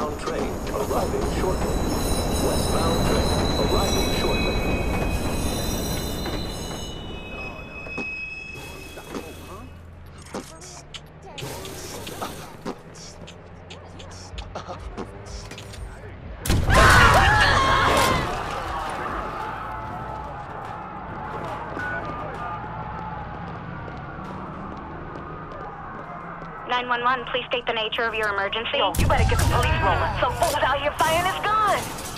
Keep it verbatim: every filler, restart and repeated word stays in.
Westbound train arriving shortly. Westbound train arriving shortly. nine one one, please state the nature of your emergency. Yo, you better get the police rolling. Some fool's out here firing his gun.